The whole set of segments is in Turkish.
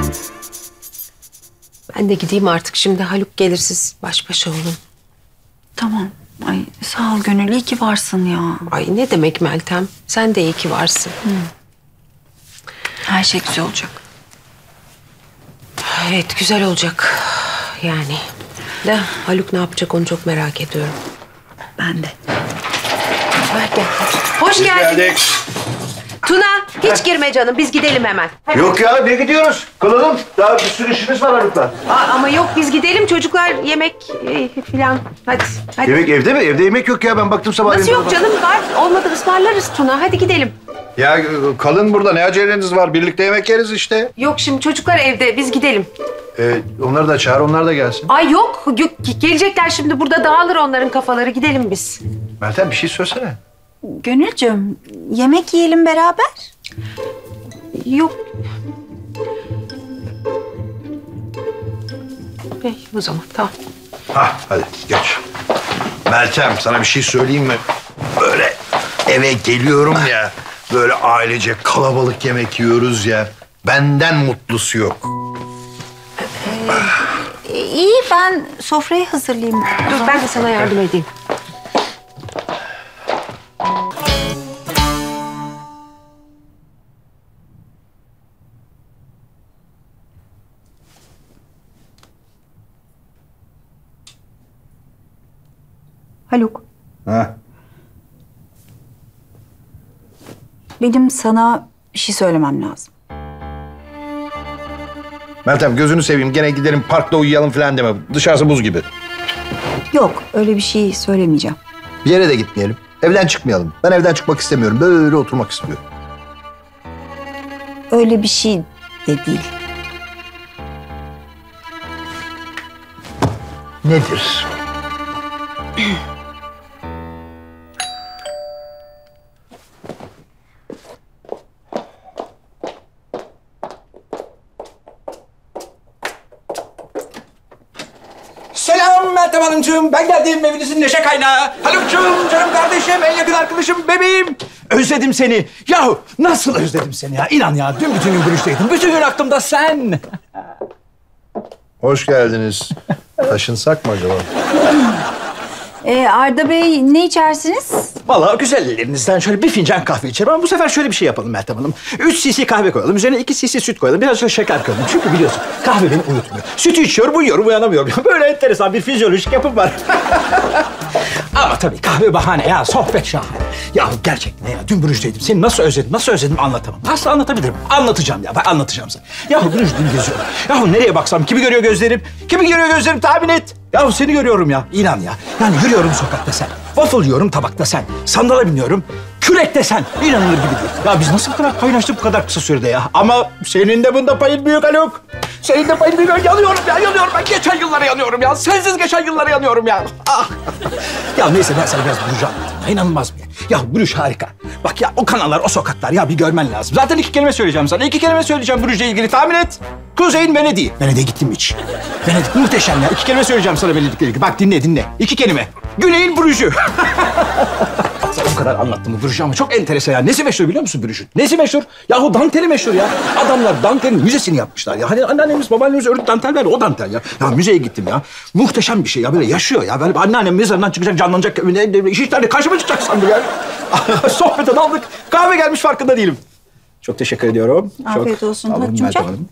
Ben de gideyim artık şimdi. Haluk gelir, siz baş başa olun. Tamam. Ay sağ ol Gönül, iyi ki varsın ya. Ay ne demek Meltem? Sen de iyi ki varsın. Her şey güzel olacak. Evet, güzel olacak. Yani. De Haluk ne yapacak onu çok merak ediyorum. Ben de. Ver gel. Hoş geldin. Tuna, hiç girme canım. Biz gidelim hemen. Yok ya, ne gidiyoruz? Kalalım. Daha bir sürü işimiz var Haluk'la. Ama yok, biz gidelim. Çocuklar yemek filan. Hadi. Yemek evde mi? Evde yemek yok ya. Ben baktım sabah. Nasıl yok canım? Var. Olmadı ısmarlarız Tuna. Hadi gidelim. Ya kalın burada. Ne aceleniz var? Birlikte yemek yeriz işte. Yok şimdi çocuklar evde. Biz gidelim. Onları da çağır, onlar da gelsin. Ay yok. Gelecekler şimdi. Burada dağılır onların kafaları. Gidelim biz. Meltem bir şey söylesene. Gönülcüğüm, yemek yiyelim beraber. Yok. Peki o zaman tamam. Hadi geç. Meltem sana bir şey söyleyeyim mi? Böyle eve geliyorum ya. Böyle ailece kalabalık yemek yiyoruz ya. Benden mutlusu yok. İyi, ben sofrayı hazırlayayım. Dur ben de sana yardım edeyim. Haluk, Ha? benim sana bir şey söylemem lazım. Meltem gözünü seveyim. Gene gidelim parkta uyuyalım falan deme. Dışarısı buz gibi. Yok, öyle bir şey söylemeyeceğim. Bir yere de gitmeyelim. Evden çıkmayalım. Ben evden çıkmak istemiyorum. Böyle oturmak istiyorum. Öyle bir şey de değil. Nedir? Selam Meltem Hanımcığım. Ben geldim, evinizin neşe kaynağı. Haluk'cum, canım kardeşim, en yakın arkadaşım, bebeğim. Özledim seni. Yahu nasıl özledim seni ya? İnan ya, dün bütün gün görüşteydim. Bütün gün aklımda sen. Hoş geldiniz. Taşınsak mı acaba? Arda Bey, ne içersiniz? Vallahi güzel ellerinizden şöyle bir fincan kahve içerim ama bu sefer şöyle bir şey yapalım Meltem Hanım. 3 cc kahve koyalım, üzerine 2 cc süt koyalım, biraz da şeker koyalım. Çünkü biliyorsun kahve beni uyutmuyor. Sütü içiyorum, uyuyorum, uyanamıyorum. Böyle enteresan bir fizyolojik yapım var. Ama tabii kahve bahane ya, sohbet şahane. Ya gerçekten ya, dün Brüj'deydim. Seni nasıl özledim anlatamam. Nasıl anlatabilirim? Anlatacağım ya, ben anlatacağım sana. Ya Brüj dün geziyorum. Ya nereye baksam kimi görüyor gözlerim? Kimi görüyor gözlerim tahmin et. Ya seni görüyorum ya, inan ya. Yani yürüyorum sokakta sen, waffle yiyorum tabakta sen, sandala biniyorum, kürekte sen. İnanılır gibi değil. Ya biz nasıl bu kadar kaynaştık bu kadar kısa sürede ya? Ama senin de bunda payın büyük Haluk. Senin de payın büyük. Yanıyorum ya, yanıyorum. Ben geçen yıllara yanıyorum ya. Sensiz geçen yıllara yanıyorum ya. Ah. Ya neyse ben sana biraz Brüj'ü anlatayım. Ya, İnanılmaz mı ya? Ya Brüj harika. Bak ya o kanallar, o sokaklar ya bir görmen lazım. Zaten 2 kelime söyleyeceğim sana. 2 kelime söyleyeceğim Brüj'le ilgili. Tahmin et. Kuzey'in Venedik'i. Venedik'e gittim mi hiç? Venedik muhteşem ya. 2 kelime söyleyeceğim sana Venedik'le ilgili. Bak dinle. 2 kelime. Güney'in Brüj'ü. Sana o kadar anlattım bu Brüj'ü ama çok enteresan ya. Nesi meşhur biliyor musun Brüj'ün? Nesi meşhur? Yahu danteli meşhur ya. Adamlar dantelin müzesini yapmışlar ya. Hani anneannemiz, babaannemiz ördü dantel verdi. O dantel ya. Ya müzeye gittim ya. Muhteşem bir şey ya. Böyle yaşıyor ya. Böyle anneannem mezarından çıkacak, canlanacak. İşte karşıma çıkacak sandım ya. Sohbete daldık. Kahve gelmiş farkında değilim. Çok teşekkür ediyorum. Afiyet çok olsun. sağ olun Hadi Meltem çay. Hanım.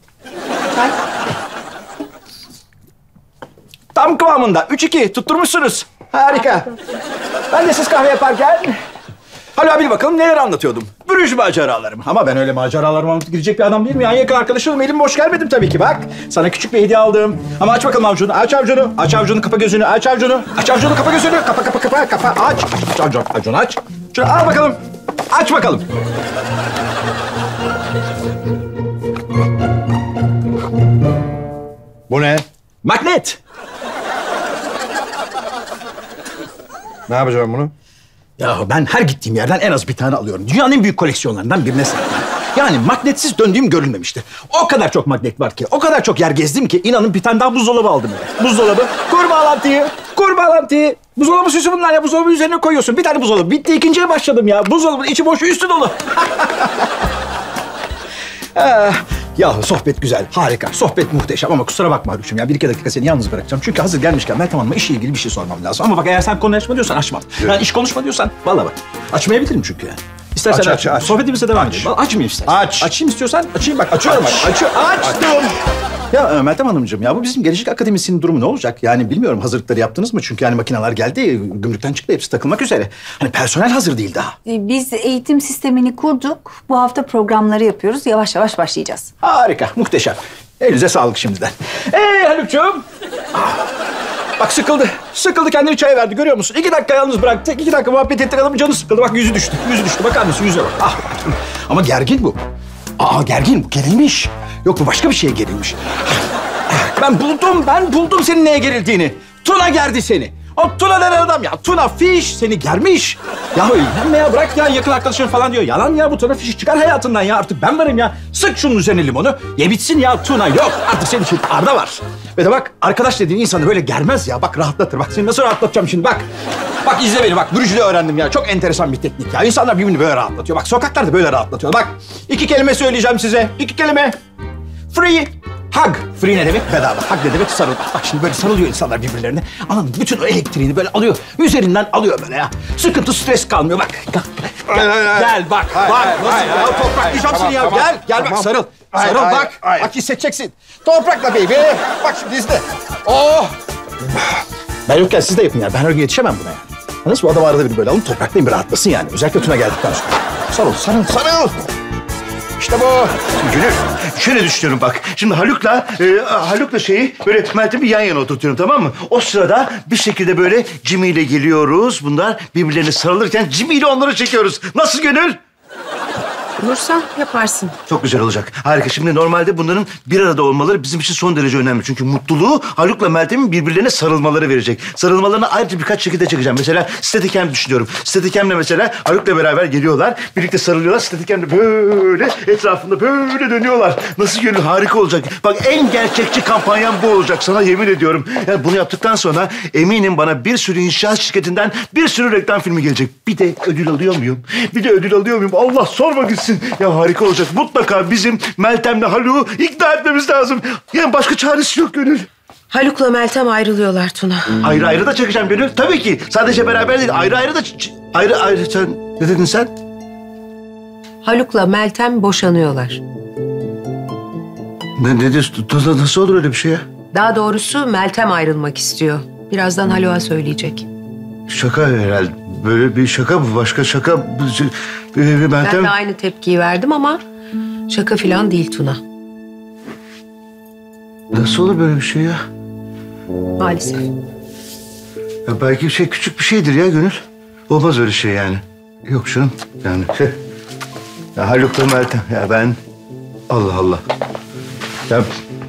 Tam kıvamında. 3-2 tutturmuşsunuz. Harika. Ben de siz kahve yaparken... Hala abi bakalım neler anlatıyordum. Brüj maceralarım. Ama ben öyle maceralarıma anlatıp gidecek bir adam değilim. Yani yakın arkadaşım, elim boş gelmedim tabii ki bak. Sana küçük bir hediye aldım. Ama aç bakalım avucunu, aç avucunu. Aç avucunu, kapa gözünü, aç avucunu. Aç avucunu, kapa gözünü. Kapa. Aç avucunu, aç. Şunu al bakalım. Aç bakalım. Bu ne? Magnet. Ne yapacağım bunu? Ya ben her gittiğim yerden en az bir tane alıyorum. Dünyanın en büyük koleksiyonlarından birine sahibim. Yani magnetsiz döndüğüm görülmemiştir. O kadar çok magnet var ki, o kadar çok yer gezdim ki inanın bir tane daha buzdolabı aldım eve. Buzdolabı, kur bağlantıyı. Buzdolabı süsü bunlar ya, buzdolabı üzerine koyuyorsun. Bir tane buzdolabı, bitti ikinciye başladım ya. Buzdolabının içi boş, üstü dolu. Yahu sohbet güzel, harika. Sohbet muhteşem ama kusura bakma Haluk'cum ya. Bir iki dakika seni yalnız bırakacağım. Çünkü hazır gelmişken Meltem Hanım'a işle ilgili bir şey sormam lazım. Ama bak eğer sen konu açma diyorsan açmam. Yani iş konuşma diyorsan vallahi bak. Açmayabilirim çünkü yani. İstersen Aç. sohbetimize devam edelim. Açmayayım istersen. Aç. Açayım istiyorsan açayım bak. Açıyorum bak. Açtım. Ya Meltem Hanımcığım ya bu bizim Gelecek Akademisi'nin durumu ne olacak? Yani bilmiyorum hazırlıkları yaptınız mı? Çünkü yani makineler geldi, gümrükten çıktı hepsi takılmak üzere. Hani personel hazır değil daha. Biz eğitim sistemini kurduk. Bu hafta programları yapıyoruz. Yavaş yavaş başlayacağız. Harika, muhteşem. Elinize sağlık şimdiden. Haluk'cuğum. Bak sıkıldı. Sıkıldı kendini çay verdi görüyor musun? 2 dakika yalnız bıraktı. 2 dakika muhabbet ettik adamın canı sıkıldı. Bak yüzü düştü. Yüzü düştü. Bakar mısın yüzüne bak. Ah. Ama gergin bu. Gergin bu. Gerilmiş. Yok bu başka bir şeye gerilmiş. Ben buldum senin neye gerildiğini. Tuna gerdi seni. O Tuna denen adam ya. Tuna Fiş seni germiş. Ya inanma ya bırak ya yakın arkadaşın falan diyor. Yalan ya bu Tuna Fiş çıkar hayatından ya. Artık ben varım ya. Sık şunun üzerine limonu. Ye bitsin ya Tuna yok. Artık senin için Arda var. Ve de bak arkadaş dediğin insanı böyle germez ya. Bak rahatlatır. Bak seni nasıl rahatlatacağım şimdi bak. Bak izle beni bak. Brüj'de öğrendim ya. Çok enteresan bir teknik ya. İnsanlar birbirini böyle rahatlatıyor. Bak sokaklarda böyle rahatlatıyor. Bak 2 kelime söyleyeceğim size. 2 kelime. Free. Hug. Free ne demek? Bedava. Hug ne demek? Sarıl. Bak şimdi böyle sarılıyor insanlar birbirlerine. Anladın mı? Bütün o elektriğini böyle alıyor. Üzerinden alıyor böyle ya. Sıkıntı, stres kalmıyor. Bak. Gel bak. Bak. Nasıl ya? Topraklayacağım seni ya. Gel bak sarıl. Sarıl bak. Bak hissedeceksin. Toprakla baby. Bak şimdi izle. Oh. Ben yokken siz de yapın ya. Ben her gün yetişemem buna ya. Nasıl bu adam arada bir böyle alın topraklayın bir rahatlasın yani. Özellikle Tuna geldikten sonra. Sarıl. İşte bu. Gönül, şöyle düşünüyorum bak. Şimdi Haluk'la şeyi böyle Meltem'i yan yana oturtuyorum tamam mı? O sırada bir şekilde böyle Jimmy ile geliyoruz. Bunlar birbirlerine sarılırken Jimmy ile onları çekiyoruz. Nasıl Gönül? Olursa yaparsın. Çok güzel olacak. Harika. Şimdi normalde bunların bir arada olmaları bizim için son derece önemli. Çünkü mutluluğu Haluk'la Meltem'in birbirlerine sarılmaları verecek. Sarılmalarını ayrıca birkaç şekilde çekeceğim. Mesela Steadicam düşünüyorum. Steadicam'le mesela Haluk'la beraber geliyorlar. Birlikte sarılıyorlar. Steadicam'le böyle etrafında böyle dönüyorlar. Nasıl Gönül? Harika olacak. Bak en gerçekçi kampanyam bu olacak. Sana yemin ediyorum. Yani bunu yaptıktan sonra eminim bana bir sürü inşaat şirketinden bir sürü reklam filmi gelecek. Bir de ödül alıyor muyum? Allah sorma gitsin. Ya harika olacak. Mutlaka bizim Meltem'le Haluk'u ikna etmemiz lazım. Yani başka çaresi yok Gönül. Haluk'la Meltem ayrılıyorlar Tuna. Ayrı ayrı da çekeceğim Gönül. Tabii ki. Sadece beraber değil. Ayrı ayrı da... Ayrı... Sen... Ne dedin sen? Haluk'la Meltem boşanıyorlar. Nasıl olur öyle bir şey ya? Daha doğrusu Meltem ayrılmak istiyor. Birazdan Haluk'a söyleyecek. Şaka herhalde. Böyle bir şaka mı? Başka şaka... Ben Meltem... de aynı tepkiyi verdim ama şaka falan değil Tuna. Nasıl olur böyle bir şey ya? Maalesef. Ya belki küçük bir şeydir ya Gönül. Olmaz öyle şey yani. Yok canım yani. Ya Haluk'la Meltem ya ben... Allah Allah. Ya...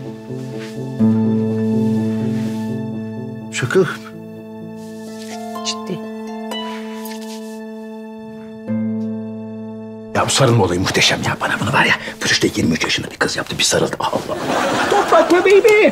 Şaka... Ciddi. Ya bu sarılma olayı muhteşem ya. Bana bunu var ya. Brüj'de 23 yaşında bir kız yaptı. Bir sarıldı. Allah. Toprakla baby.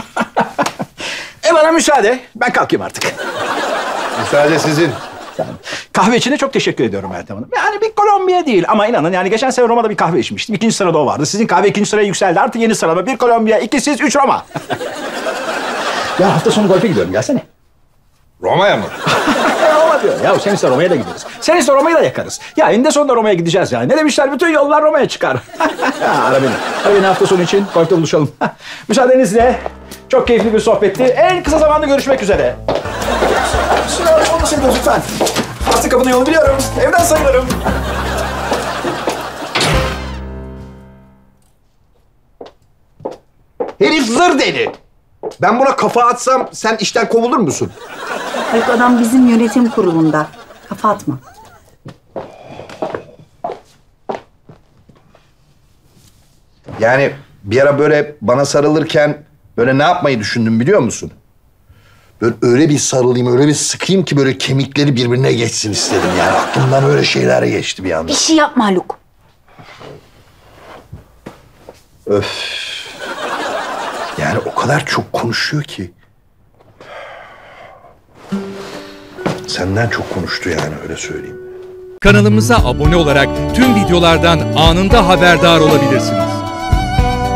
Bana müsaade. Ben kalkayım artık. Müsaade sizin. Kahve için de çok teşekkür ediyorum Meltem Hanım. Yani bir Kolombiya değil ama inanın yani geçen sene Roma'da bir kahve içmiştim. 2. sırada o vardı. Sizin kahve 2. sıraya yükseldi. Artık yeni sıralama. 1 Kolombiya, 2 siz, 3 Roma. Ya hafta sonu golfe gidiyorum. Gelsene. Roma'ya mı? Roma diyor. Ya sen ise Roma'ya da gideriz. Sen ise Roma'yı da yakarız. Ya eninde sonunda Roma'ya gideceğiz yani. Ne demişler? Bütün yollar Roma'ya çıkar. Ara beni. Ara beni hafta sonu için. Golfte buluşalım. Müsaadenizle çok keyifli bir sohbetti. En kısa zamanda görüşmek üzere. Olmasın lütfen. Artık kapının yolu biliyorum. Evden sayılırım. Herif zır deli. Ben buna kafa atsam sen işten kovulur musun? Haluk adam bizim yönetim kurulunda. Kafa atma. Yani bir ara böyle bana sarılırken böyle ne yapmayı düşündüm biliyor musun? Böyle öyle bir sarılayım, öyle bir sıkayım ki böyle kemikleri birbirine geçsin istedim yani. Aklımdan öyle şeyler geçti bir anda. Bir şey yapma Haluk. Öf. Yani o kadar çok konuşuyor ki. Senden çok konuştu yani öyle söyleyeyim. Kanalımıza abone olarak tüm videolardan anında haberdar olabilirsiniz.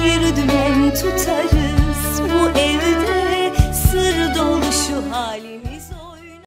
bir dümen tutarız. Bu ev